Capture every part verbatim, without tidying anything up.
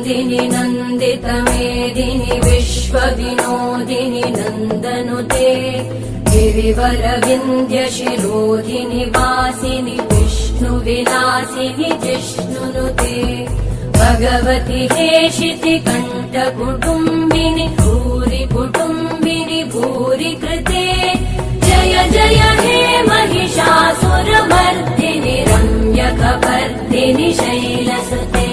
नन्दिनि नन्दितमेदिनि विश्वविनोदिनि नन्दनुते गिरिवरविन्ध्यशिरोधिनि वासिनि विष्णुविलासिनि जिष्णुनुते भगवति हेशिति कण्ठकुटुम्बिनि भूरि कुटुम्बिनि भूरि कृते जय जय हे महिषासुरमर्दिनि रम्यकपर्दिनि शैलसुते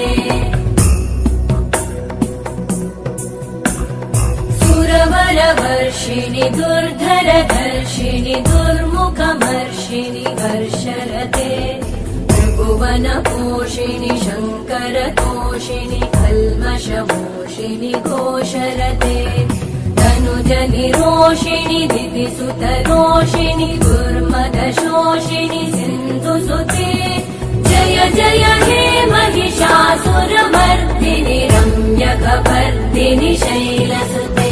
सुरवरवर्षिणि दुर्धरधर्षिणि दुर्मुखमर्षिणि हर्षरते त्रिभुवनपोषिणि शङ्करतोषिणि कल्मषमोषिणि घोषरते तनुजनिरोषिणि दिविसुतरोषिणि दुर्मदशोषिणि सिन्धुसुते जय जय हे महिषासुरमर्दिनि रम्यकपर्दिनि शैलसुते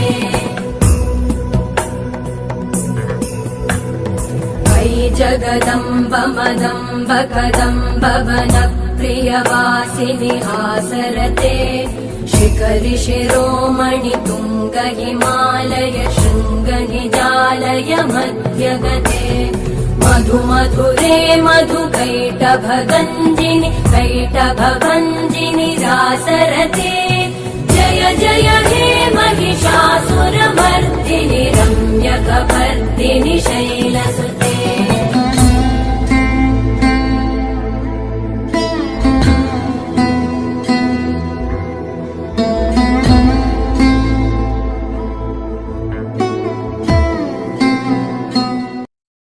वै जगदम्ब मदम्ब कदम्ब वनप्रियवासिनि हासरते शिखरि शिरोमणि तुङ्ग हिमालय शृङ्ग निजालय मध्यगते मधु मधुरे मधु कैटभगञ्जिनि कैटभभञ्जिनि रासरते जय जय हे महिषासुरमर्दिनि रम्यकपर्दिनि शैलसुते